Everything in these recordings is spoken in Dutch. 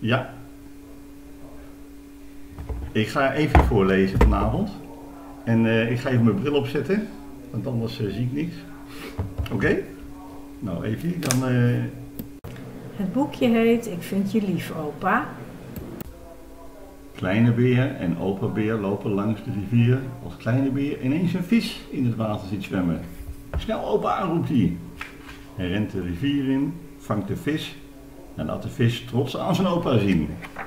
Ja, ik ga even voorlezen vanavond. En ik ga even mijn bril opzetten, want anders zie ik niks. Oké? Nou, even dan... Het boekje heet Ik vind je lief, opa. Kleine beer en opa beer lopen langs de rivier als kleine beer ineens een vis in het water ziet zwemmen. Snel opa, roept hij. Hij rent de rivier in, vangt de vis en laat de vis trots aan zijn opa zien.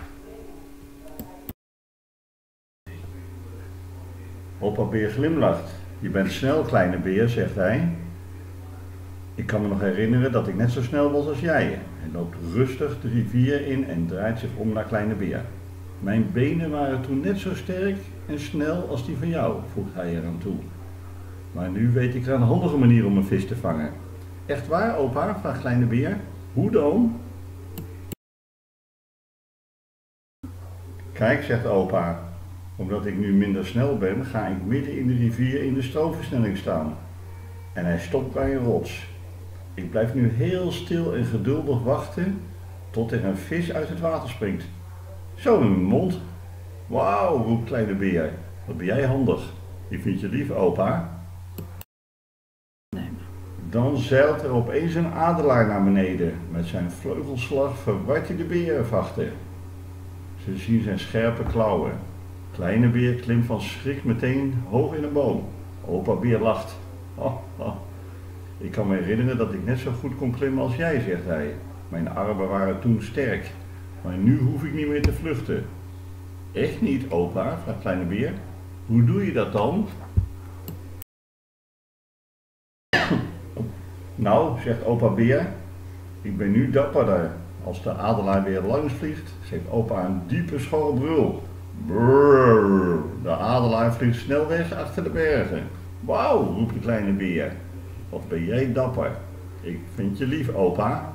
Opa beer glimlacht. Je bent snel, kleine beer, zegt hij. Ik kan me nog herinneren dat ik net zo snel was als jij. Hij loopt rustig de rivier in en draait zich om naar kleine beer. Mijn benen waren toen net zo sterk en snel als die van jou, voegt hij eraan toe. Maar nu weet ik er een handige manier om een vis te vangen. Echt waar, opa? Vraagt kleine beer. Hoe dan? Kijk, zegt opa. Omdat ik nu minder snel ben, ga ik midden in de rivier in de stroomversnelling staan. En hij stopt bij een rots. Ik blijf nu heel stil en geduldig wachten tot er een vis uit het water springt. Zo in mijn mond. Wauw, roept kleine beer. Wat ben jij handig. Ik vind je lief, opa. Dan zeilt er opeens een adelaar naar beneden. Met zijn vleugelslag verwart hij de berenvachten. Ze zien zijn scherpe klauwen. Kleine beer klimt van schrik meteen hoog in een boom. Opa beer lacht. Oh, oh. Ik kan me herinneren dat ik net zo goed kon klimmen als jij, zegt hij. Mijn armen waren toen sterk, maar nu hoef ik niet meer te vluchten. Echt niet, opa, vraagt kleine beer. Hoe doe je dat dan? Nou, zegt opa beer, ik ben nu dapperder. Als de adelaar weer langs vliegt, geeft opa een diepe schorre brul. Brrr, de adelaar vliegt snel weg achter de bergen. Wauw, roept de kleine beer. Wat ben jij dapper. Ik vind je lief, opa.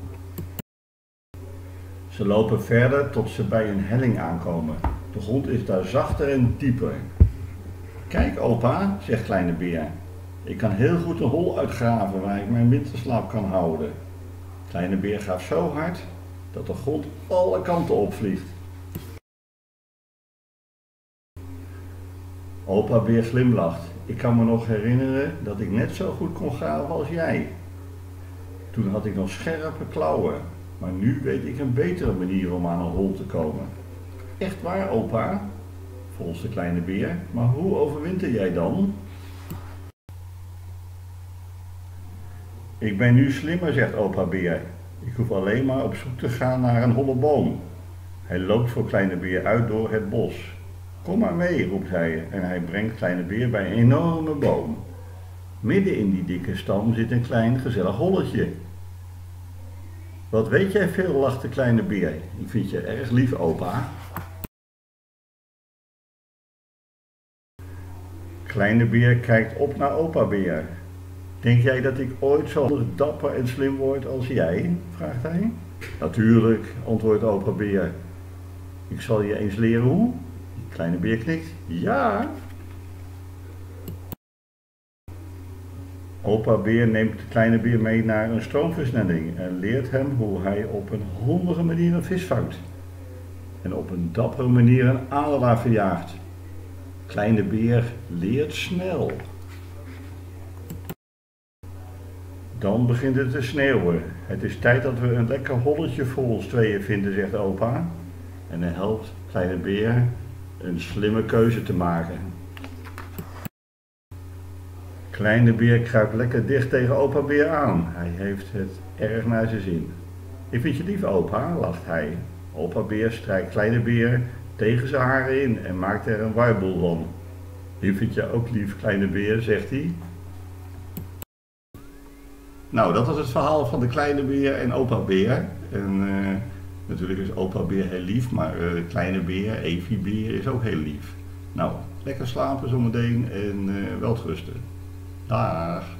Ze lopen verder tot ze bij een helling aankomen. De grond is daar zachter en dieper. Kijk, opa, zegt kleine beer. Ik kan heel goed een hol uitgraven waar ik mijn winterslaap kan houden. Kleine beer gaat zo hard dat de grond alle kanten opvliegt. Opa beer glimlacht. Ik kan me nog herinneren dat ik net zo goed kon graven als jij. Toen had ik nog scherpe klauwen, maar nu weet ik een betere manier om aan een hol te komen. Echt waar, opa? Volgens de kleine beer. Maar hoe overwinter jij dan? Ik ben nu slimmer, zegt opa beer. Ik hoef alleen maar op zoek te gaan naar een holle boom. Hij loopt voor kleine beer uit door het bos. Kom maar mee, roept hij en hij brengt kleine beer bij een enorme boom. Midden in die dikke stam zit een klein gezellig holletje. Wat weet jij veel, lacht de kleine beer. Ik vind je erg lief, opa. Kleine beer kijkt op naar opa beer. Denk jij dat ik ooit zo dapper en slim word als jij? Vraagt hij. Natuurlijk, antwoordt opa beer. Ik zal je eens leren hoe. Kleine beer knikt. Ja. Opa beer neemt de kleine beer mee naar een stroomversnelling en leert hem hoe hij op een handige manier een vis vangt. En op een dappere manier een adelaar verjaagt. Kleine beer leert snel. Dan begint het te sneeuwen. Het is tijd dat we een lekker holletje voor ons tweeën vinden, zegt opa. En hij helpt kleine beer een slimme keuze te maken. Kleine beer kruipt lekker dicht tegen opa beer aan. Hij heeft het erg naar zijn zin. Ik vind je lief, opa, lacht hij. Opa beer strijkt kleine beer tegen zijn haren in en maakt er een warboel van. Ik vind je ook lief, kleine beer, zegt hij. Nou, dat was het verhaal van de kleine beer en opa beer. En natuurlijk is opa beer heel lief, maar kleine beer, Evie beer, is ook heel lief. Nou, lekker slapen zometeen en welterusten. Dag!